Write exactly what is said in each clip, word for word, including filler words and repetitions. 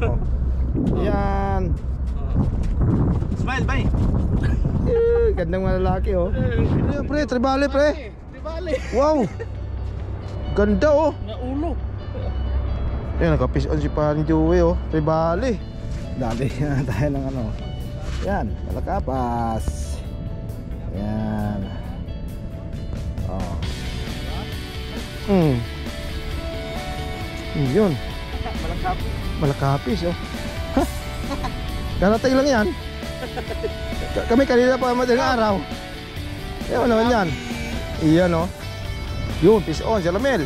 Oh. Yan. Smile, bay. Eh, gandang mga lalaki oh. Ano pre, tribale pre. Tribale. Wow. Ganda oh. Naulo. Yan, nakapision si Paring Joey oh. Tribale. Dali na tayo ng ano. Yan, malakapas. Yan. Oh. Hmm. Yun. Malakapis. Malakapis oh. Ha? Karating lang yan. K Kami kanina pa madaling araw. Ewan naman yan. Iyan oh. Yun, fish on, Jalamel.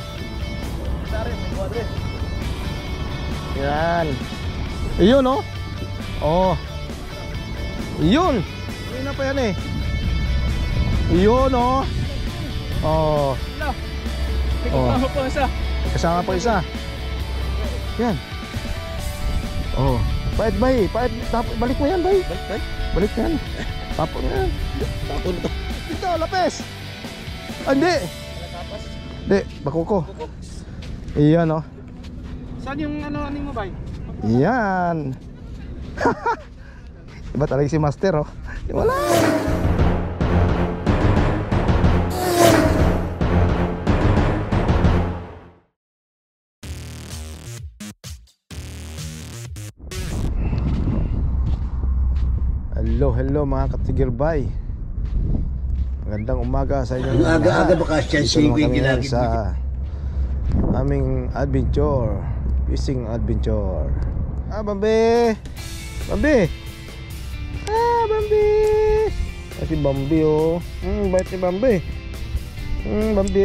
Yan. Iyon oh. Oh. Iyon. Hindi na pa yan eh. Iyon oh. Oh. Oh. Kasama pa isa. Yan. Oh. Pait bay, pait. Balik mo yan bay. Balik, bay. Balik yan. Tapon yan. Tapon to. Dito, lapis. Ah, hindi. Hindi, bakuko. Iyan oh. Saan yung ano aning mo, bay? Yan. Iba talaga si Master oh. Wala. Hello, hello mga katigirbay. Magandang umaga sa inyo. Aga-aga baka siya singwing ginagin sa aming adventure, fishing adventure. Ah, Bambi! Bambi! Ah, Bambi! Ah, si Bambi oh. Hmm, bait ni Bambi. Hmm, Bambi.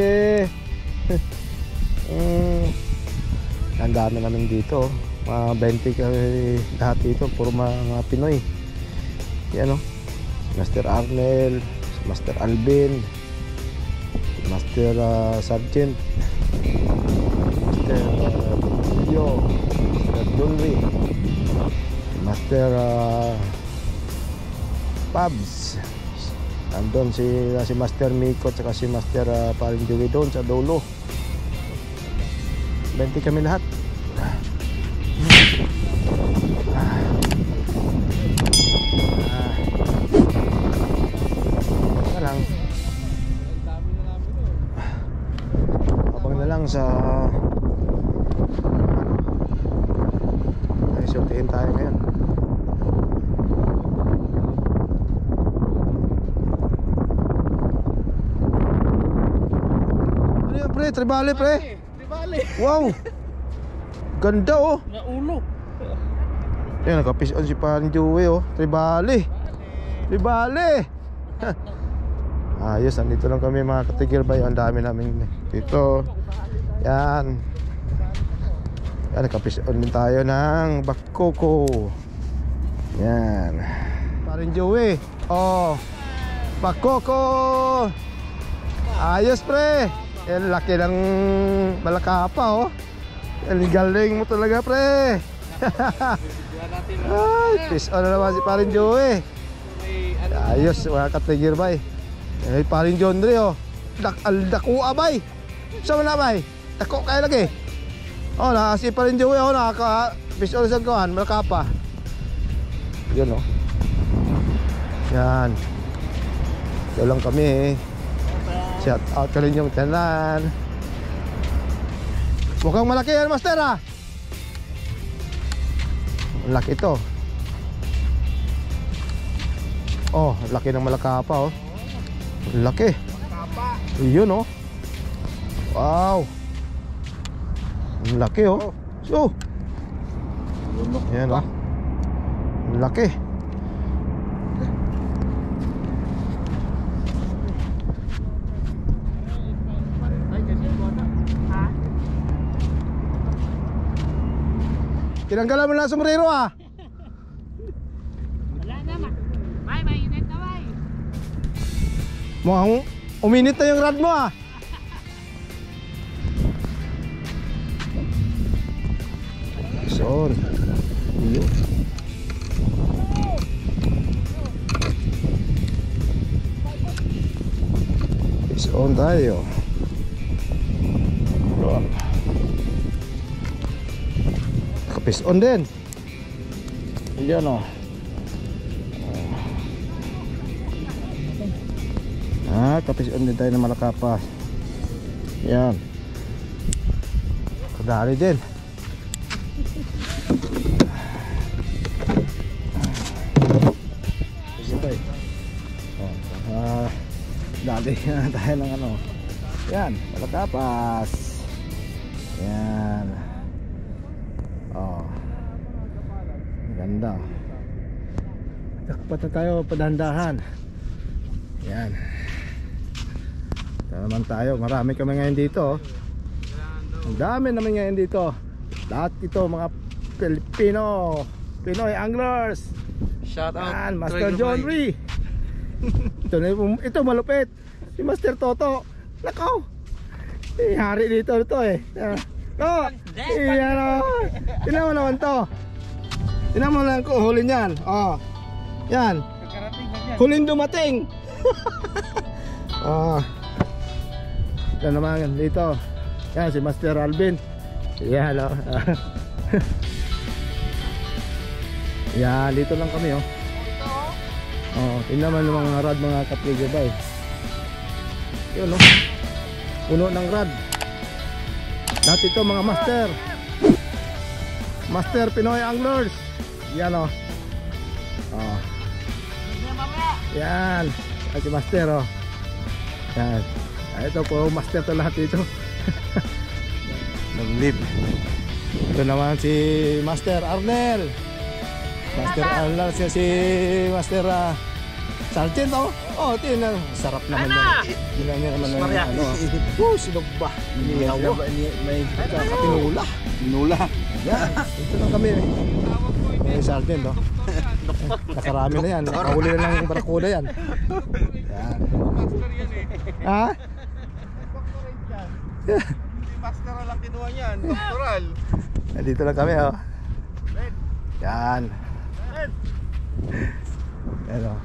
Hmm. Ang dami namin dito. Mga twenty kami lahat dito. Puro mga Pinoy. Yan o. Master Arnel, Master Alvin, Master uh, Sargent, Master uh, Yo, Master Donry, Master uh, Pabs. Nandun si, si Master Miko at si Master uh, Paring Joey doon sa dulo. twenty kami lahat. Abang na lang sa ay sortihin tayo ngayon. Ano yan pre? Tribale pre? Tribale. Wow. Ganda oh. Naulo. Yan, nakapision si Paring Joey oh. Tribale. Tribale. Ayos, nandito lang kami mga katigirbay. Ang dami namin dito. Yan. Yan, nakapision din tayo ng bakoko. Yan. Paring Joey. Oh, bakoko. Ayos pre. Yan, laki ng malakapa oh. Yan, galing mo talaga pre. Ay, pision na naman si Paring Joey. Ayos mga katigirbay. Eh, Paring John Dre oh. Dak aldaku abay. Saan na bay? Dako kay lagi. Oh, na si Paring Joey oh, nakaka visual sa kawan, malakapa. Yun oh. Yan. Ito lang kami eh. Shout out ka rin yung tanan. Mukhang malaki yan master ah. Laki ito. Oh, laki ng malakapa oh. Laki. Iyon oh. Wow. Laki oh. So. Ayan oh. Laki. Tinanggalan mo na sombrero ah. Wala naman. May mainit na bay. Mukhang uminit na yung rad mo ah. Son. Iyo. Is on tayo. Kapis on din. Yan o. Ah, kapision din tayo ng Malakapas. Yan. Kadali din. Oh, ah, dali na tayo ng ano. Yan, Malakapas. Yan. Oh. Ganda. Takpat na tayo, padandahan. Yan. Ito naman tayo, marami kami ngayon dito. Ang dami naman ngayon dito. Lahat ito mga Pilipino, Pinoy anglers. Shout out. Yan, Master John Ree. Ito na yung, ito malupit. Si Master Toto. Nakaw. Eh, hari dito ito eh. Oh, iyan o. Tinan mo naman to. Tinan mo lang ko huli niyan. Oh. Yan. Huling dumating. Oh. Ito naman dito. Yan si Master Alvin. Yan o. Yan, dito lang kami oh. Oh, tingnan mo ng mga rad mga katrigger bay. Yun oh. Puno ng rad. Lahat ito mga master. Master Pinoy Anglers. Yan oh. Oh. Yan. Ay si Master oh. Yan. Ay, ito po master to lahat ito. Nag-live. Ito naman si Master Arnel. Master Arnel siya si Master uh, Sergeant oh. Oh, tingnan. Sarap naman yan. Tingnan niya naman ng ano. Oh, sinog ba? May katinula. Tinula. Yan. Ito lang kami. May Sergeant oh. Nakarami na yan. Nakahuli na lang yung barakuda yan. Yan. Ha? Master lang kinuha niyan, doctoral. Nandito lang kami oh. Yan. Yan oh.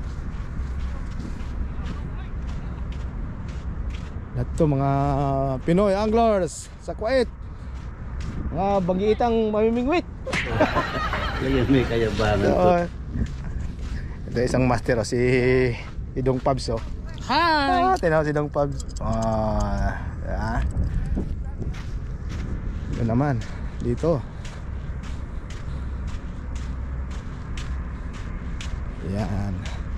Lahat to mga Pinoy anglers sa Kuwait. Mga bagiitang mamimingwit. Kaya may kayabangan to. So, ito isang master oh, si Idong Pabs oh. Hi! Ah, tinaw si Idong Pabs. Oh, yeah. Ito naman dito. Yan.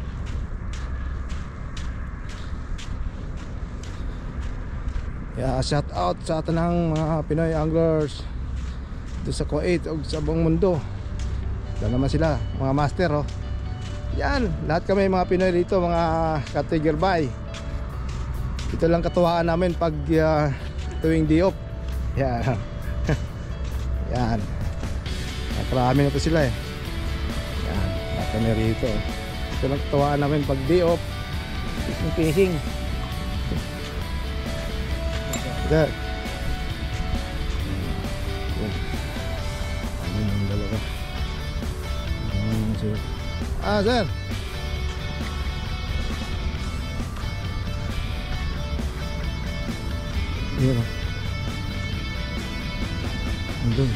Yeah, shout out sa tanang mga Pinoy anglers dito sa Kuwait o sa buong mundo. Ito naman sila, mga master oh. Yan, lahat kami mga Pinoy dito, mga katrigger bay. Ito lang katuwaan namin pag uh, tuwing diop. Yan. Yan. Nakarami na to sila eh. Yan, lahat kami rito. Ito lang katuwaan namin pag diop. Fishing fishing. Ito. Ano yung dalawa? Ano sir? Ah, sir. Yun o. Andun.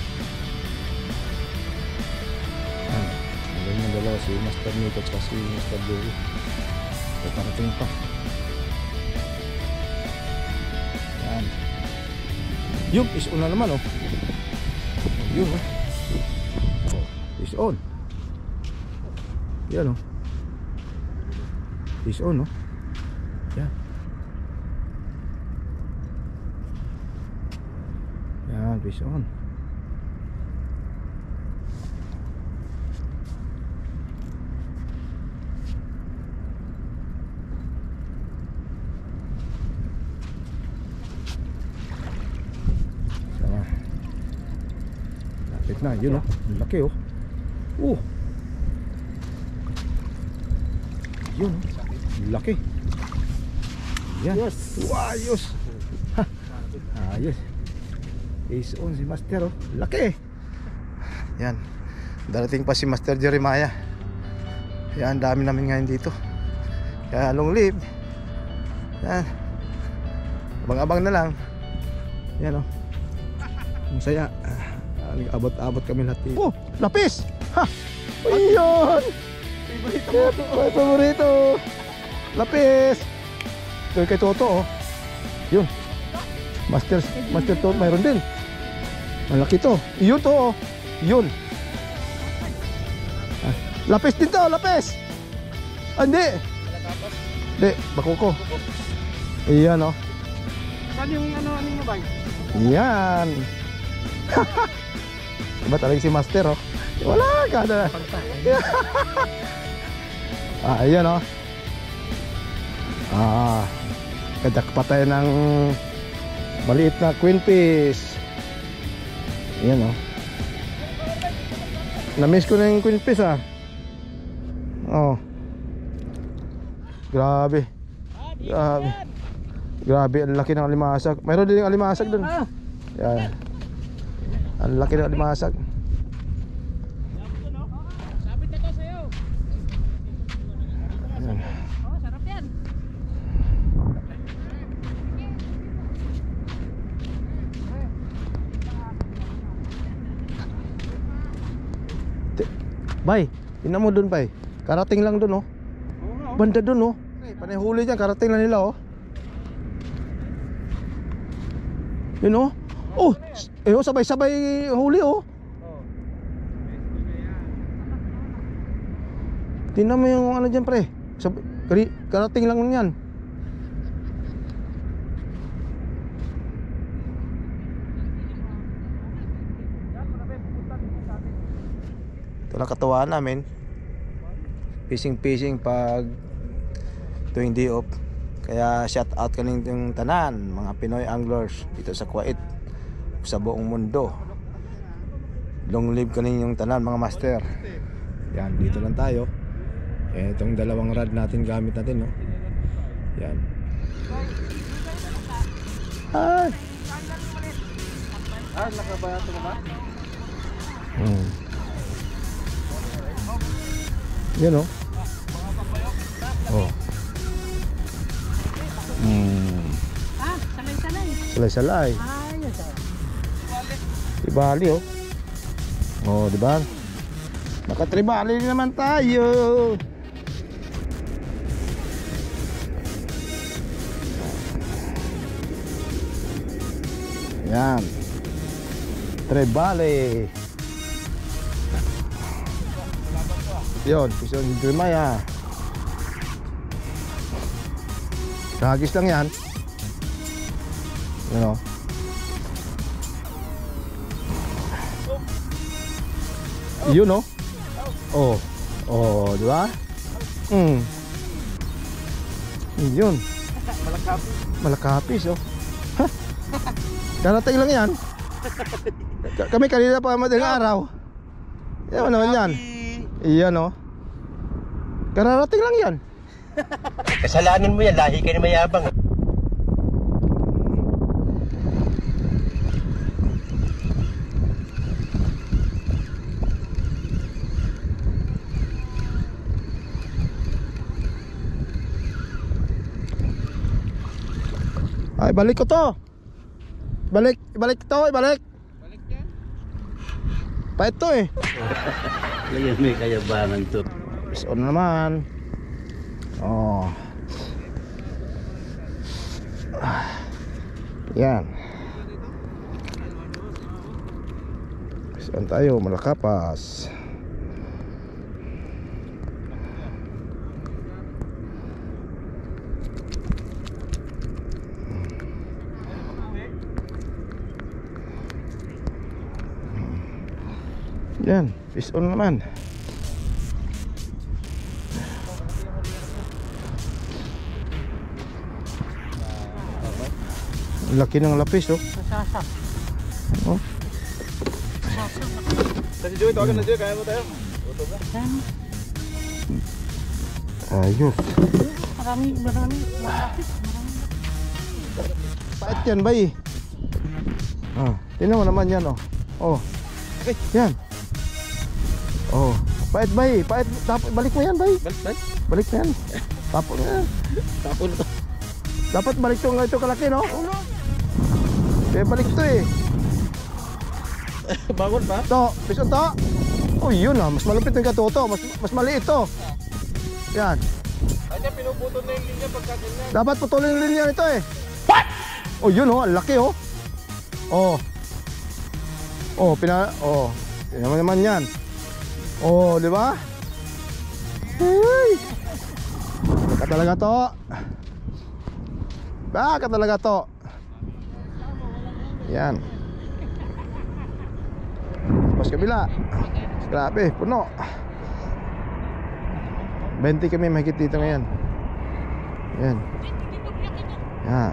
Yan. Andun yung dalawa. Si Master Nito at si Master Joey. Ito parating pa. Yan. Yung is on na naman oh. Yun oh. Oh, is on. Yan oh. Is on oh. Yan. Yan, is on. Sama. Lapit na, yun oh. Ang laki oh. Oh. Yun, laki. Yan. Yes. Wow, ayos. Ha. Ayos. Is on si Master oh. Laki. Yan. Darating pa si Master Jeremiah. Yan, dami namin ngayon dito. Kaya long live. Yan. Abang-abang na lang. Yan oh. Masaya. Abot-abot kami lahat dito. Oh, lapis. Ha! Ayun! May paborito! Lapis! Ito kay Toto oh. Yun. Master, Master Toto, mayroon din. Malaki to. Yun to oh. Yun. Ah, lapis din to, lapis! Ah, hindi! Hindi, bakuko. Iyan oh. Saan yung ano, ano mo ba? Yan. Diba talaga si Master oh. Wala ka na. Ah, ayan oh. Ah, kajakpa tayo ng maliit na queen fish. Ayan oh. Na-miss ko na yung queen fish ah. Oh. Grabe. Grabe. Grabe, ang laki ng alimasag. Mayroon din yung alimasag dun. Yan. Ang laki ng alimasag. Sabit na to sa'yo. Yan. Oh, sarap yan. Bay, tingnan mo dun bay. Karating lang dun oh. Banda dun oh. Panay huli dyan, karating lang nila oh. Yun oh. Oh, eh oh, sabay-sabay huli oh. Tingnan mo yung ano dyan pre. Sabay, kari- karating lang yan. Ito lang katuwaan namin. Fishing-fishing pag tuwing day off. Kaya shout out kaning yung tanan mga Pinoy anglers dito sa Kuwait, sa buong mundo. Long live kaning yung tanan mga master. Yan, dito lang tayo. Eh, itong dalawang rod natin gamit natin, no. Yan. Ay. Ah, nakabayato na ba? Hmm. Yan oh. Oh. Hmm. Ah, salay-salay. Salay-salay. Ah, yun sir. Tribali oh. Oh, di ba? Nakatribali naman tayo. Yan. Tribali. Yun, gusto yung Jeremiah. Kahagis lang yan. Ano? Yun oh. Oh. Oh, di ba? Hmm. Yun. Malakapis. Malakapis oh. Ha? Karating lang yan. K- Kami kanina pa madaling araw. Yan naman yan. Iyan oh. Kararating lang yan. Kasalanan mo yan, lahi ka na mayabang. Ay, balik ko to. Balik, balik to, ibalik. Balik yan. Pait to eh. Kaya may kayabangan to. Is on naman. Oh. Ah. Yan. Is on tayo, malakapas. Yan, fish on naman. Laki ng lapis oh. Sasa. Oh. Kasi Joey, tawagan na Joey, kaya mo tayo. Uto ba? Ayos. Marami, marami. Malapit. Marami. Pait yan bay. Ah, tingnan mo naman yan oh. Oh. Okay. Yan. Oh, pait bay, pait. Dapat balik mo yan bay. Balik, balik. Balik mo yan. Tapon mo yan. Tapon to. Dapat balik to nga ito kalaki no? Ulo. Kaya balik to eh. Bangon pa. To, fish on to. Oh, yun ah. Mas malupit ng katuto. Mas, mas maliit to. Yan. Kanya pinuputol na yung linya pagka ganyan. Dapat putulin yung linya nito eh. What? Oh, yun oh. Ang laki oh. Oh. Oh, pina... Oh. Yan naman naman yan. Oh, di ba? Hey. Baka talaga to. Baka talaga to. Yan. Tapos kabila. Grabe, puno. twenty kami mahigit dito ngayon. Yan. Yan.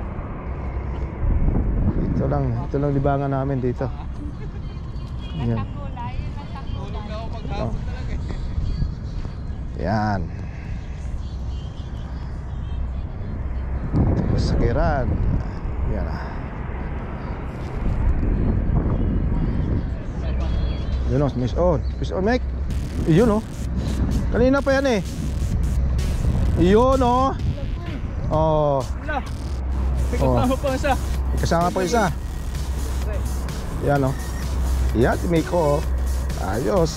Ito lang, ito lang libangan namin dito. Yan. Oh. Yan. Tapos sakiran. Yan ah. Yun o, miss on. Miss on, Mike. Yun o. Kanina pa yan eh. Yun o. Oh. Wala. May Oh. kasama pa isa. Kasama pa isa. Yan o. Yan, si Miko o. Ayos.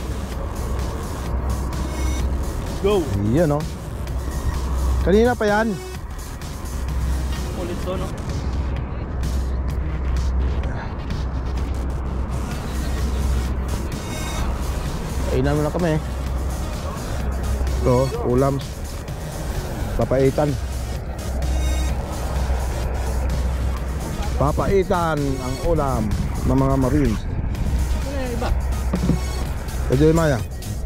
Go. Yan o. Kanina pa yan. Ulit to, no? Kainan mo na kami. Ito, ulam. Papaitan. Papaitan ang ulam ng mga Marines. Ano yung iba? Ito yung Maya.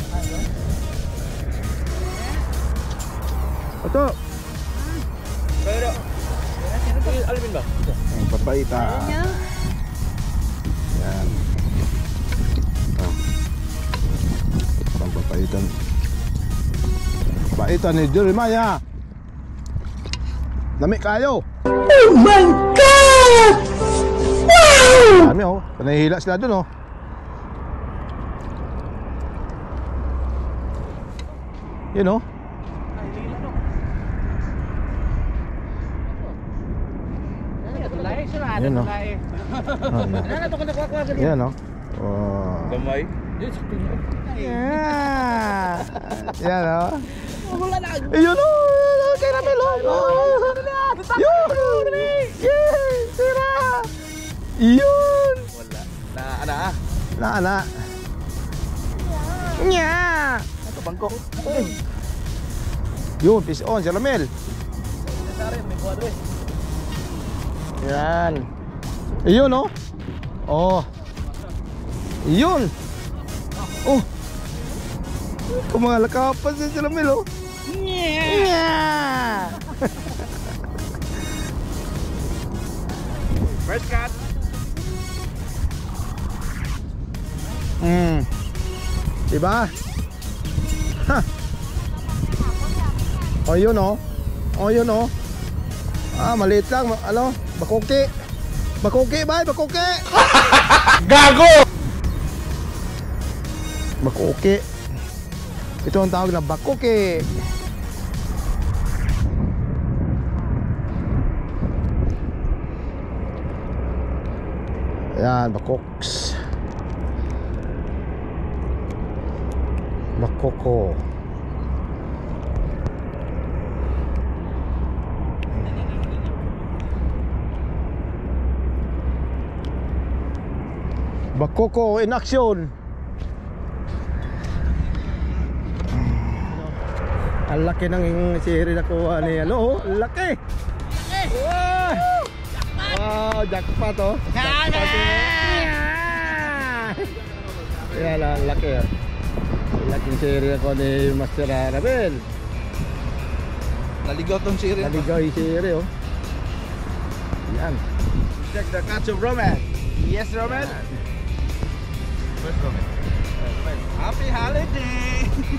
Ito. Pero, Alvin ba? Ang papaitan. Yan. Ito. Ang papaitan. Papaitan ni Jeremiah. Dami kayo. Oh my God! Wow! Dami oh. Panahihila sila dun oh. Yun oh. Yan oh. Yan oh. Oh. Gamay. Yeah. Yan oh. Ayun oh. Kay Ramel oh. Yun. Yeah. Tira. Yun. Wala. Na, ana ah. Na na. Nya. Ito, Bangkok. Yun, fish on, si Ramel. Sari, may kwadro eh. Yan. Ayun oh. Oh. Yun. Oh. Kumalakapan siya si Ramel oh. Yeah. First cut. Hmm. Diba? Ha. Oh yun oh. Oh yun oh. Ah, maliit lang, ano? Bakuki. Bakuki ba? Bakuki. Gago. Bakuki. Ito ang tawag na bakuki. Ayan, bakoks. Bakoko. Bakoko in action. Ang laki ng siri na kuha ni ano, ang laki. Wow! Wow, jackpot oh. Jackpot. Yan ang laki oh. Ang laking siri na kuha ni Master Arabel. Naligaw tong siri. Naligaw yung siri oh. Yan. Check the catch of Roman. Yes, Roman. Where's Roman? Happy holiday!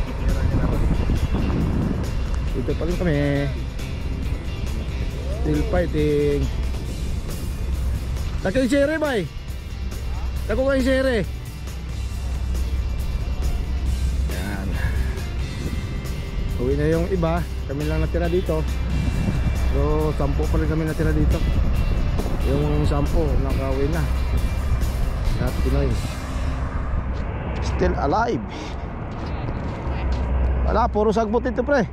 Dito pa rin kami. Still fighting. Laki yung sere ba eh? Lako ka yung sere. Yan. Uwi na yung iba. Kami lang natira dito. So sampo pa rin kami natira dito. Yung sampo nakauwi na. Lahat Pinoy. Still alive. Wala, puro sagbot ito pre.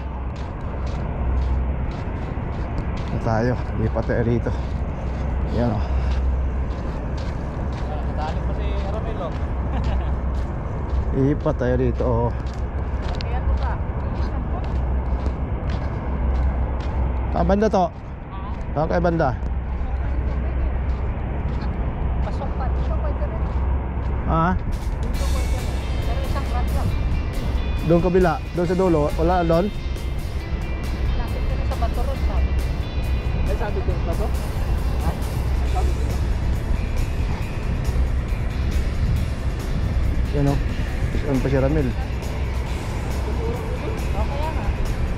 Na tayo, lipat tayo rito. Yan o. Dali pa si Ramelo. Lipat tayo rito o. Kaya po ka. Saan banda to? Saan kay banda? Pasok pa. Pasok pa ito rin. Ha? Dito po ito rin. Pero isang rat lang. Doon kabila, doon sa dulo. Wala doon? Lapit ko rin sa Baturon, sabi. Ay, sabi ko ba to? Ha? Sabi ko. Yan o. Saan pa si Ramil? O kaya nga.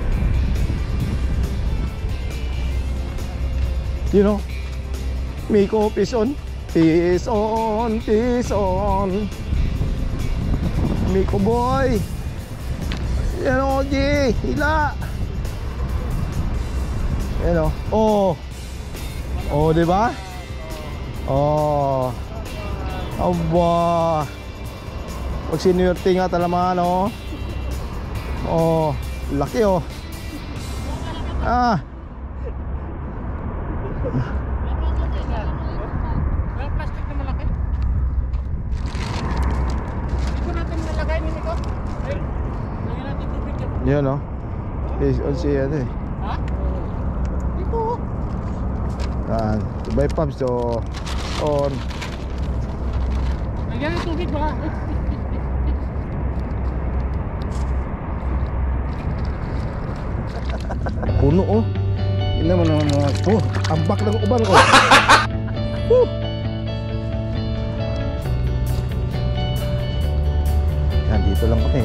You know, Miko, peace on. Peace on, peace on. Miko boy. Yan o, G. Hila. Yan o. Oh. Oh, diba? Oh. Aba. Pag sinuwerte nga talaman o. Oh. Laki o. Ah. May plastic na malaki. Dito natin nalagay ni Nico. Ay, lagyan natin tubig yan. Yan o. Peace on si ano eh. Ha? Dito. Yan. By Pubs so on. Lagyan ng tubig ba? Puno oh. Ina mo naman mga oh, ambak ng uban ko. Woo! Yan, dito lang kami.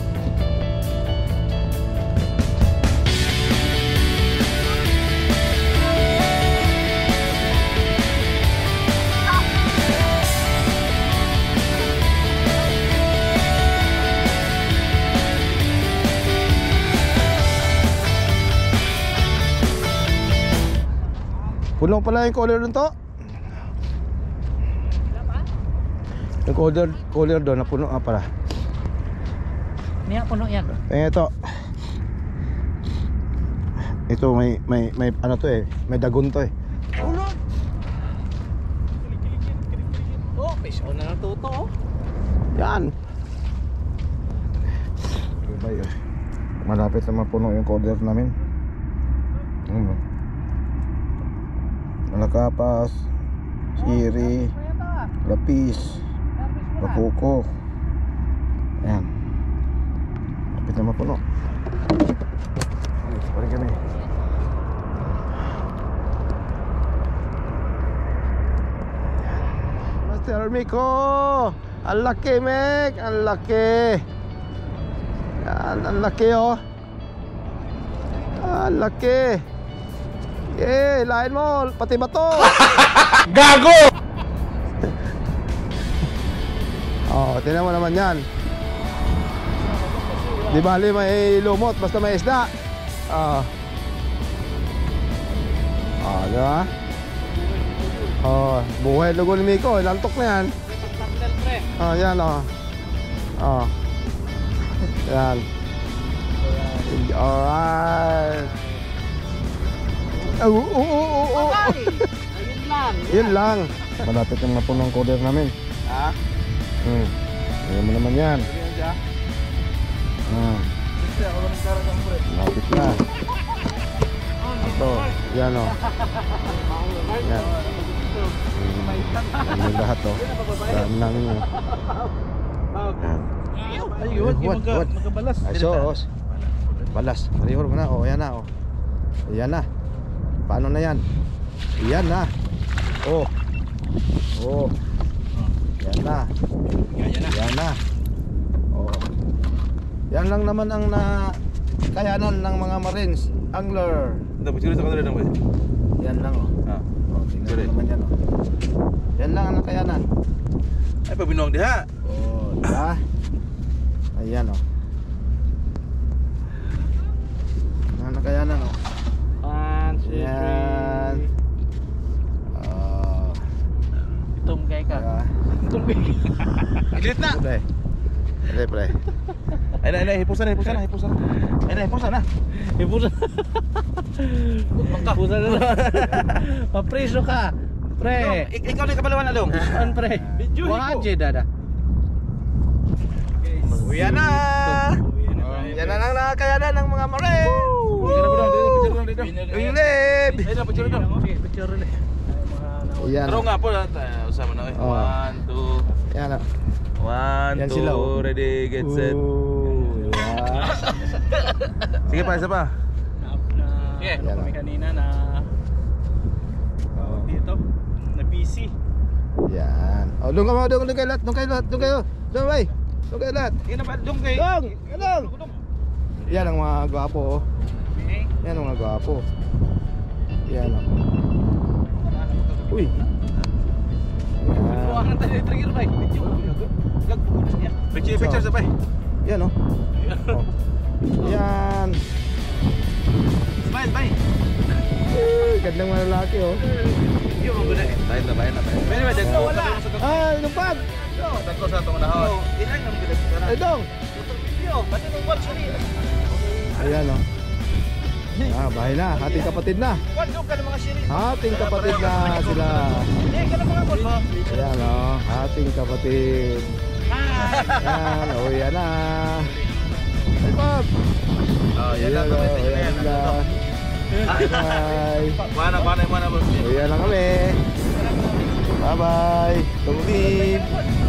Puno pala yung cooler doon to. Yung cooler, cooler doon na puno nga pala. Niya, puno yan. Eh ito. Ito may may may ano to eh, may dagon to eh. Ulo! Oh, fish on na natuto oh. Yan. Diba yun? Malapit na mapuno yung cooler namin. Ano? Malakapas, siri, lapis, bakuko. Ayan. Malapit na mapuno. Ito pa rin kami. Master Miko! Ang laki, Mek! Ang laki! Yan, ang laki oh. Ang laki! Eh, lain mo, pati bato. Gago! Oh, tingnan mo naman yan. Di bali may lumot, basta may isda. Oh. Oh, di ba? Oh, buhay lugo ni Miko, lantok na yan. Oh, yan oh. Oh. Yan. Alright. Oh, oh, oh, oh, oh. Ayun lang. Yun lang. Malapit yung mapunong coder namin. Ha? Hmm. Ayan mo naman yan. Ano yan siya? Hmm. Kasi ako lang nagkaroon ng bread. Malapit na. Ito. Yan o. Yan. Hmm. Yan yung lahat o. Dami namin yun. Yan. Ayun, What, magka, what? magkabalas. Ay, so, os. Balas. Marihor mo na. O, yan na o. Yan na. Paano na yan? Yan na. Oh. Oh. Yan na. Yan na. Oh. Yan lang naman ang na kayanan ng mga Marines angler. Dapat siguro sa kanila naman. Yan lang oh. Ah. Oh, tingnan mo naman yan oh. Yan lang ang nakayanan. Ay, pabinuang diha. Oh, diba? Ayan oh. Ang nakayanan oh. One, two, Yan. three. Oh. Itong kay ka. Kaya, Ilit na. Pre. Pre, pre. Ay na, ay na, hipusan na, hipusan na, hipusan na. Ay na, hipusan na. Hipusan. Bangka. Hipusan na. Papriso ka. Pre. Ik- ikaw na kabalawan na dong. An pre. Wajid dada. Uwi na. Yan na lang nakakayanan ng mga mare. Uwi na ba dong? Picture dong dito. Uwi na. Ay na, picture dong. Picture ulit. Yan. Pero nga po, usama na. Oh. One, two. Yan. ah. One, Yan two, sila, oh. ready, get set. Ooh, yan. Sige pa, isa pa. Yeah, Yan, kami ah. kanina na Oh. dito na busy. Yan. Oh, doon ka mo, doon, doon kayo lahat, doon kayo lahat, doon kayo. Doon, bay. Doon kayo lahat. Sige na ba, dong kay. Dong! Dong! Yan ang mga gwapo, oh. Yan ang mga gwapo. Yan, oh. Uy. Yan. Buwangan tayo yung trigger bike. Video. Vlog po na niya. Picture, picture sa pa. Yan, oh. Oh. Yan. Smile, bye. Uy, gandang mga lalaki, oh. Yo, guna. Bayan na, bayan na, bayan. Pwede ba, dagko wala. Ah, lumpat! Dagko sa itong nahon. Ilan ang bilas ka na? Ay, dong! Yo, pati nung watch ni. Ayan, oh. Ah, bahay na. Ating kapatid na. Watch ka ng mga siri. Ating kapatid na sila. Eh, ka ng mga boss mo. Ayan, oh. Ating kapatid. Ayan, oh, yan na. Ay, Bob! Oh, yan lang. Ayan, oh, Yan yan na. lang. Bye! Mana, mana, mana boss. Ayan lang kami. Bye-bye. Tungguin.